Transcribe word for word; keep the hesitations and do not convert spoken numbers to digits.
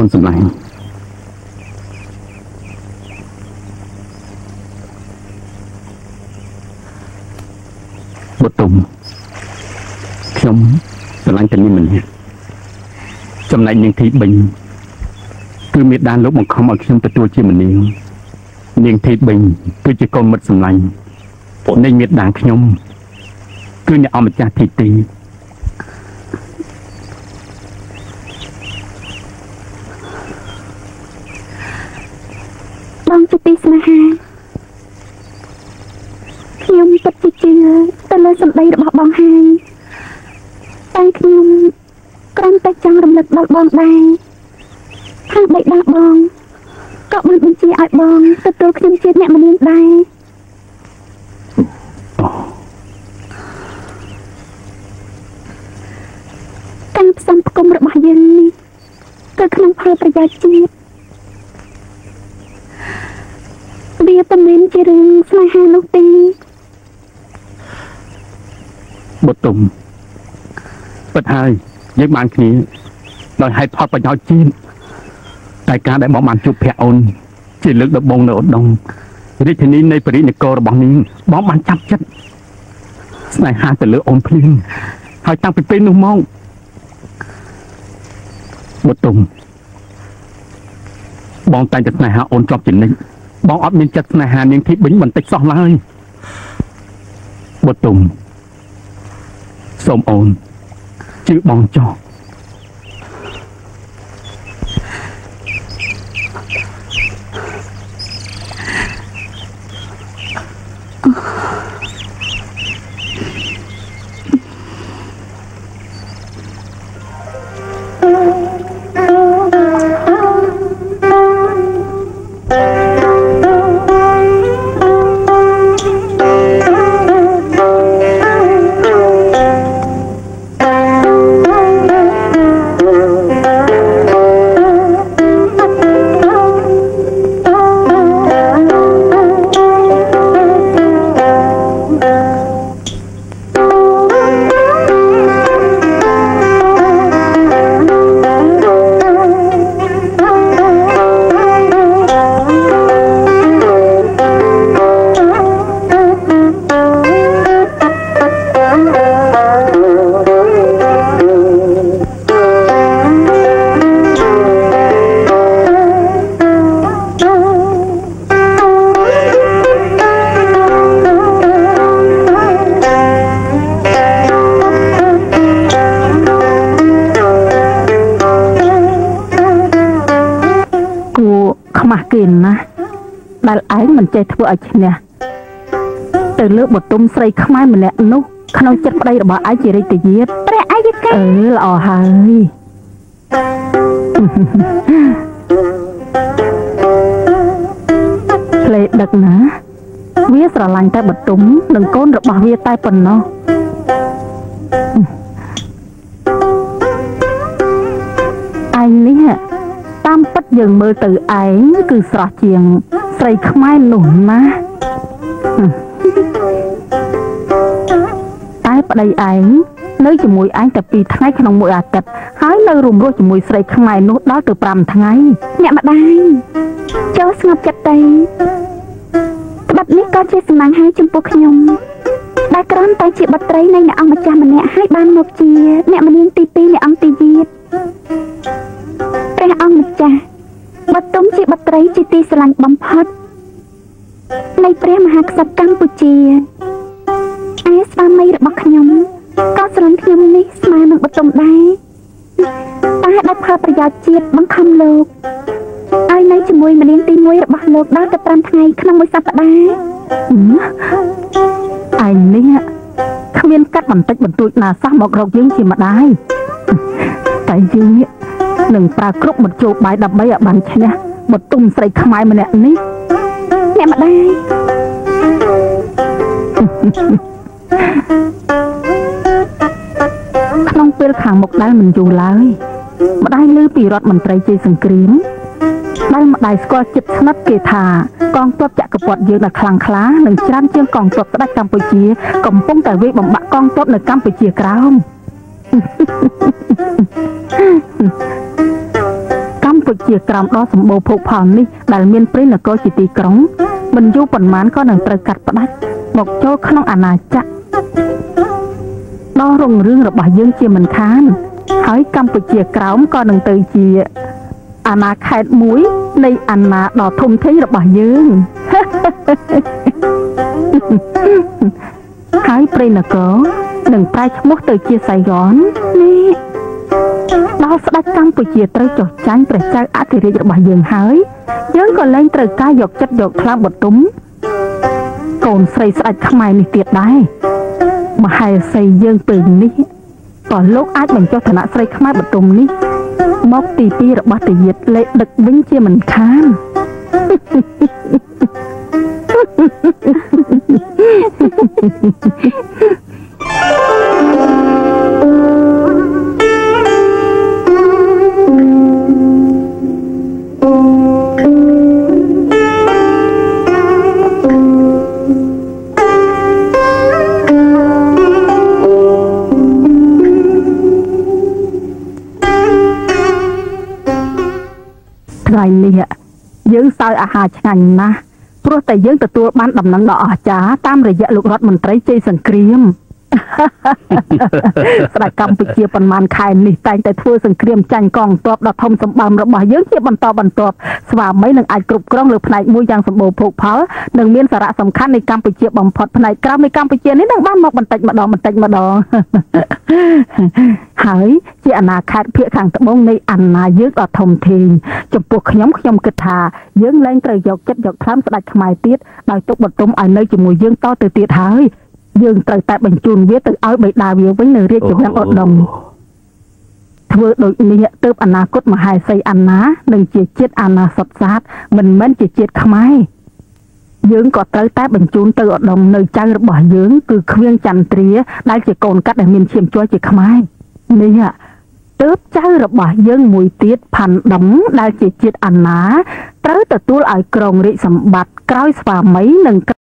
นสำลังบุตรตุ่มខ្ញុំស្រឡាញ់តែនាងម្នាក់ចំណែកនាងធីបិញគឺមេដានលោកបង្ខំឲ្យខ្ញុំទទួលជាម្នាងនាងធីបិញគឺជាកូនមិត្តស្រឡាញ់នៃមេដានខ្ញុំគឺអ្នកអម្ចាស់ធីទីបងជាទីស្នេហាខ្ញុំពិតជាជឿទៅលើសម្ដីរបស់បងហើយតែខ្ញុំគ្រាន់តែចង់រំលឹកដល់បងដែរថាបិតាបងក៏បានបញ្ជាឲ្យបងទទួលខ្ញុំជាអ្នកម្នាងដែរការផ្សំផ្គុំរបស់យើងនេះគឺក្នុងផលប្រយោជន៍ជាតិវាមិនមែនជារឿងស្នេហានោះទេបុតុមពិតហើយយើងបានគ្នាដោយហេតុផលប្រយោជន៍ជាតិតែការដែលបងបានជួបភ័ក្រអូនជាលើកដំបូងនៅឧដុង្គរាជធានីនៃពរិនគររបស់នាងបងបានចាប់ចិត្តស្នេហាទៅលើអូនភ្លាមហើយតាំងពីពេលនោះមកបុតុមបងតែងតែស្នេហាអូនជាប់ជានិច្ចបងអត់មានចិត្តស្នេហានាងធីបិញបន្តិចសោះឡើយបុតុមសូមអូនជឿបងចោះដែលឯងមិនចេះធ្វើឲ្យឈ្នះទៅលើបុតុមស្រីខ្មែរម្នាក់នោះក្នុងចិត្តប្តីរបស់ឯងជារាជទាយាទព្រះឯកអឺល្អហើយផ្លេដឹកណាវាស្រឡាញ់តែបុតុមនិងកូនរបស់វាតែប៉ុណ្ណោះឯងនេះតាមពិតយើងមើលទៅឯងគឺស្រស់ជាងស្រីខ្មែរនោះណាតែប្តីឯងនៅជាមួយឯងតែពីរថ្ងៃក្នុងមួយអាទិត្យហើយនៅរួមរស់ជាមួយស្រីខ្មែរនោះដល់ទៅប្រាំថ្ងៃអ្នកម្ដាយចូលស្ងប់ចិត្តទៅក្បត់នេះក៏ជាសំណាងហើយចំពោះខ្ញុំដែលគ្រាន់តែជាបុត្រីនៃអ្នកអង្គម្ចាស់ម្នាក់ហើយបានមកជាអ្នកម្នាងទីពីរនៃអង្គទីយាទព្រះអង្គម្ចាស់បុតុមជាបុត្រីជាទីស្រឡាញ់បំផុតនៃព្រះមហាក្សត្រកម្ពុជាឯស្វាមីរបស់ខ្ញុំក៏ស្រឡាញ់ខ្ញុំនេះស្មើនឹងបុតុមដែរតែដោយផលប្រយោជន៍ជាតិបង្ខំលោកឲ្យនៅជាមួយម្នាងទីមួយរបស់លោកដល់ទៅប្រាំថ្ងៃក្នុងមួយសប្តាហ៍ឯងនេះគ្មានកាត់បន្តិចបន្តួចណាសោះមករកយើងជាម្ដាយតែយើងនឹងប្រើគ្រប់មធ្យោបាយដើម្បីឲ្យបានឈ្នះបុតុមស្រីខ្មែរម្នាក់នេះអ្នកម្ដាយក្នុងពេលខាងមុខដែលមិនយូរឡើយម្ដាយឮពីរដ្ឋមន្ត្រីជ័យសង្គ្រាមដែលម្ដាយស្គាល់ចិត្តស្និទ្ធគេថាកងទ័ពចក្រពត្តិយើងដែលខ្លាំងក្លានិងច្រើនជាងកងទ័ពស្ដេចកម្ពុជាកំពុងតែវាយបំបាក់កងទ័ពនៅកម្ពុជាក្រោមកម្ពុជាក្រមដ៏សម្បូរភោគផលនេះដែលមានព្រៃនគរជាទីក្រុងមិនយូរប៉ុន្មានក៏នឹងត្រូវកាត់ផ្ដាច់មកចូលក្នុងអាណាចក្រដ៏រុងរឿងរបស់យើងជាមិនខានហើយកម្ពុជាក្រោមក៏នឹងទៅជាអាណាខេត្តមួយនៃអាណាដ៏ធំធេងរបស់យើងហើយព្រៃនគរនឹងប្រែឈ្មោះទៅជាសៃហ្គននេះដល់ស្ដេចកម្ពុជាត្រូវចុះចាញ់ព្រះចៅអធិរាជរបស់យើងហើយយើងក៏លែងត្រូវការយកចិត្តយកថ្លើមបទុមកូនស្រីស្ដេចខ្មែរនេះទៀតដែរមហេសីយើងពេលនេះក៏លោកអាចបញ្ចុះឋានៈស្រីខ្មែរបទុមនេះមកទីពីររបស់តាយាទលេខដឹកវិញជាមិនខានថ្ងៃនេះយើងសើអាហារឆ្ងាញ់ណាស់ព្រោះតែយើងទទួលបានដំណឹងដ៏អស្ចារ្យតាមរយៈលោករដ្ឋមន្ត្រីជ័យសង្គ្រាមស្ដេចកម្ពុជាប៉ុន្មានខែនេះតែងតែធ្វើសង្គ្រាមចាញ់កងទ័ពដ៏ធំសម្បើមរបស់យើងជាបន្តបន្ទាប់ស្វាមីនឹងអាចគ្រប់គ្រងលើផ្នែកមួយយ៉ាងសម្បូរភោគផលនិងមានសារៈសំខាន់នៃកម្ពុជាបំផុតផ្នែកក្រៅនៃកម្ពុជានេះនឹងបានមកបន្តិចម្ដងបន្តិចម្ដងហើយជាអាណាខេត្តភាគខាងត្បូងនៃអាណាយើងដ៏ធំធេងចំពោះខ្ញុំខ្ញុំគិតថាយើងលែងត្រូវយកចិត្តយកថ្លើមស្ដេចខ្មែរទៀតដោយទុកបន្ទុំឲ្យនៅជាមួយយើងតទៅទៀតហើយយើងត្រូវតែបញ្ជូនវាទៅឲ្យបិតាវាវិញនៅរាជវាំងឧត្តមធ្វើដូចនេះទើបអនាគតមហេសីអាណានឹងជាជាតិអាណាសុទ្ធសាធមិនមែនជាជាតិខ្មែរយើងក៏ត្រូវតែបញ្ជូនទៅឧត្តមនៅចៅរបស់យើងគឺខៀងចន្ទ្រាដែលជាកូនកាត់ដែលមានឈាមជ័រជាខ្មែរនេះទើបចៅរបស់យើងមួយទៀតផាន់ដុំដែលជាជាតិអាណាត្រូវទទួលឲ្យក្រុងរាជសម្បត្តិក្រោយស្វាមីនិង